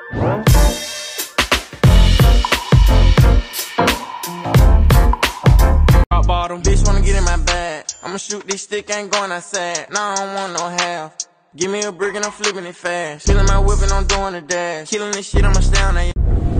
Bottom bitch wanna get in my bag. I'ma shoot this stick, ain't going outside. Nah, I don't want no half. Give me a brick and I'm flipping it fast. Feeling my whip and I'm doing the dash. Killing this shit, I'ma stay on that.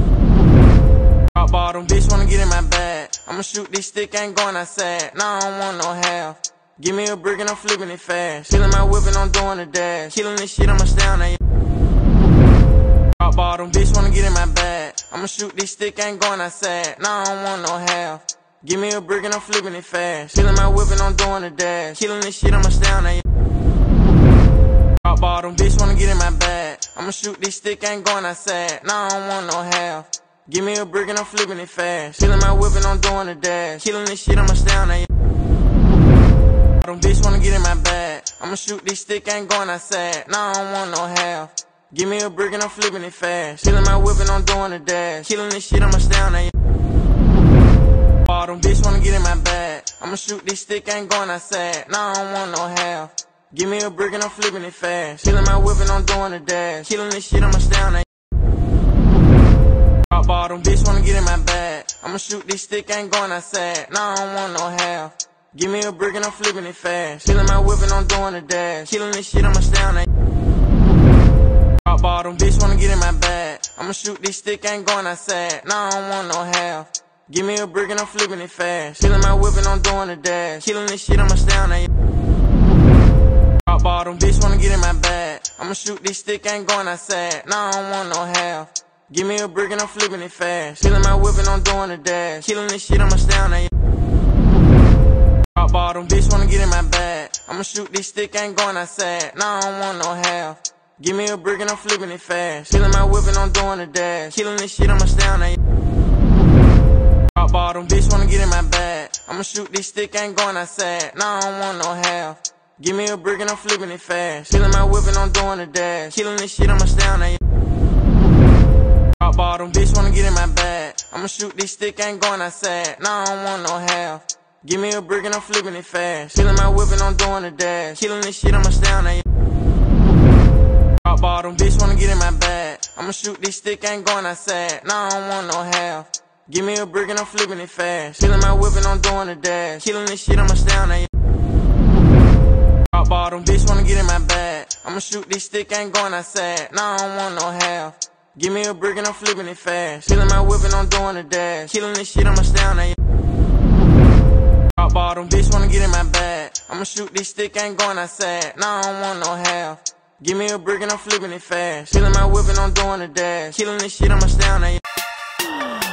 Bottom bitch wanna get in my bag. I'ma shoot this stick, ain't going outside. Nah, I don't want no half. Give me a brick and I'm flipping it fast. Feeling my whip and I'm doing the dash. Killing this shit, I'ma stay on that. Bottom bitch wanna get in my bag. I'ma shoot this stick, ain't going outside. Nah, I don't want no half. Give me a brick and I'm flipping it fast. Feeling my whip and I'm doing the dash. Killing this shit, I'ma stay on that. Bottom bitch wanna get in my bag. I'ma shoot this stick, ain't going outside. Nah, I don't want no half. Give me a brick and I'm flipping it fast. Feeling my whip and I'm doing the dash. Killing this shit, I'ma stay on that. Bottom bitch wanna get in my bag. I'ma shoot this stick, ain't going outside. Nah, I don't want no half. Give me a brick and I'm flipping it fast. Feeling my whip and I'm doing the dash. Killing this shit, I'ma stay on that. Bottom bitch wanna get in my bag. I'ma shoot this stick, ain't going outside. Nah, I don't want no half. Give me a brick and I'm flipping it fast. Feeling my whip and I'm doing the dash. Killing this shit, I'ma stay on that. Bottom bitch wanna get in my bag. I'ma shoot this stick, ain't going outside. Nah, I don't want no half. Give me a brick and I'm flipping it fast. Feeling my whip and I'm doing the dash. Killing this shit, I'ma stay on that. Bottom bitch wanna get in my bag. I'ma shoot this stick, ain't going outside. Nah, I don't want no half. Give me a brick and I'm flipping it fast. Feeling my whip and I'm doing the dash. Killing this shit, I'ma stay on that. Bottom bitch wanna get in my bag. I'ma shoot this stick, ain't going outside. Nah, I don't want no half. Give me a brick and I'm flipping it fast. Feeling my whip and I'm doing the dash. Killing this shit, I'ma stay on that. Bottom bitch wanna get in my bag. I'ma shoot this stick, ain't going outside. Nah, I don't want no half. Give me a brick and I'm flipping it fast. Feeling my whip and I'm doing the dash. Killing this shit, I'ma stay on that. Bottom bitch wanna get in my bag. I'ma shoot this stick, ain't going outside. Nah, I don't want no half. Give me a brick and I'm flipping it fast. Feeling my whip and I'm doing the dash. Killing this shit, I'ma stay on that. Bottom bitch wanna get in my bag. I'ma shoot this stick, ain't going outside. Nah, I don't want no half. Give me a brick and I'm flipping it fast. Feeling my whip and I'm doing the dash. Killing this shit, I'ma stay on that. Bottom bitch wanna get in my bag. I'ma shoot this stick, ain't going outside. Nah, I don't want no half. Give me a brick and I'm flipping it fast. Feeling my whip and I'm doing the dash. Killing this shit, I'ma stay on that. Bottom bitch wanna get in my bag. I'ma shoot this stick, ain't going outside. Nah, I don't want no half. Give me a brick and I'm flipping it fast. Feeling my whip and I'm doing the dash. Killing this shit, I'ma stay on that. Bottom bitch wanna get in my bag. I'ma shoot this stick, ain't going outside. Nah, I don't want no half. Give me a brick and I'm flipping it fast. Feeling my whip and I'm doing the dash. Killing this shit, I'ma stay on that.